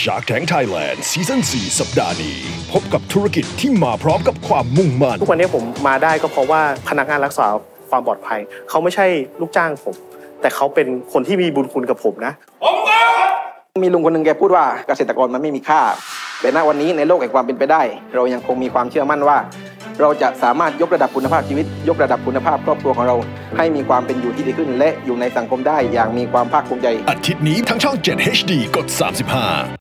Shark Tank Thailand ซีซั่น 4 สัปดาห์นี้พบกับธุรกิจที่มาพร้อมกับความมุ่งมั่นทุกวันนี้ผมมาได้ก็เพราะว่าพนักงานรักษาความปลอดภัยเขาไม่ใช่ลูกจ้างผมแต่เขาเป็นคนที่มีบุญคุณกับผมนะมีลุงคนหนึ่งแกพูดว่าเกษตรกรมันไม่มีค่าแต่ณวันนี้ในโลกแห่งความเป็นไปได้เรายังคงมีความเชื่อมั่นว่าเราจะสามารถยกระดับคุณภาพชีวิตยกระดับคุณภาพครอบครัวของเราให้มีความเป็นอยู่ที่ดีขึ้นและอยู่ในสังคมได้อย่างมีความภาคภูมิใจอาทิตย์นี้ทั้งช่อง 7 HD กด 35